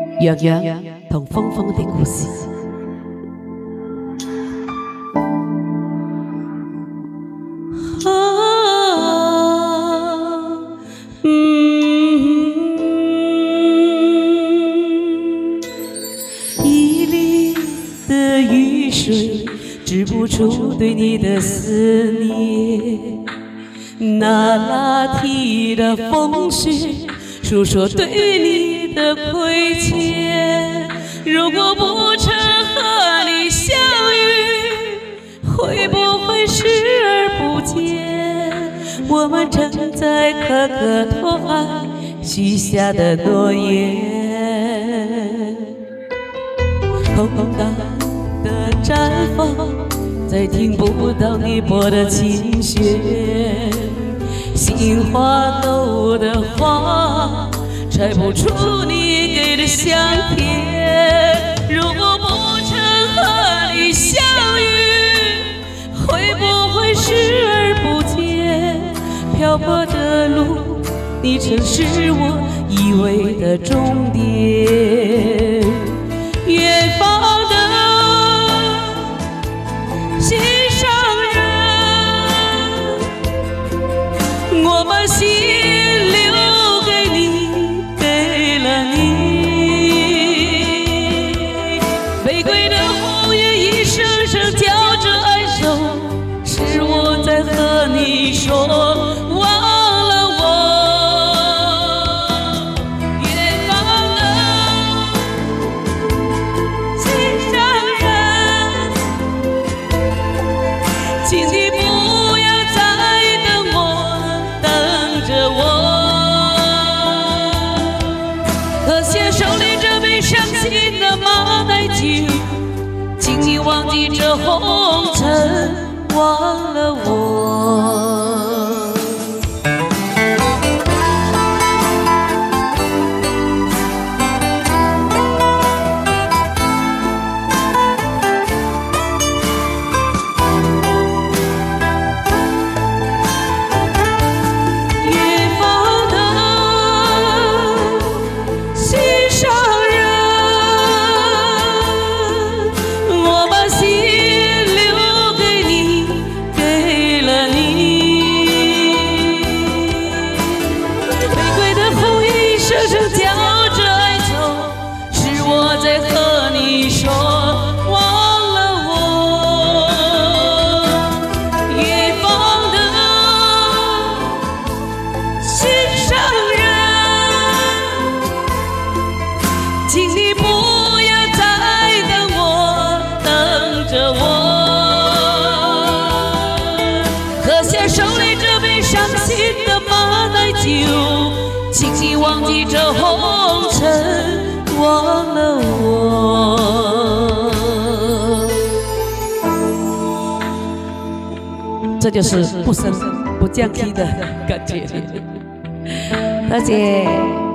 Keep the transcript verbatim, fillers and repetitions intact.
洋洋同峰峰的故事。啊，嗯，一粒的雨水止不住对你的思念，那拉提的风雪诉说对你的亏欠。如果不曾和你相遇，会不会视而不见我们正在可可托爱许下的诺言？空荡的毡房再听不到你拨的琴弦，杏花楼的花摘不出你给的香甜。如果不曾和你相遇，会不会视而不见漂泊的路，你曾是我以为的终点。远方的心上人，我把心留给你，给了你。玫瑰的红叶一声声叫着哀愁，是我在和你说忘了我。远方的心上人，请你不要再等我，等着我。喝下手里这杯伤心的马奶酒，请你忘记这红尘，忘了我。请你忘记这红尘，忘了我。这就是不升不降 key 的感觉。大姐。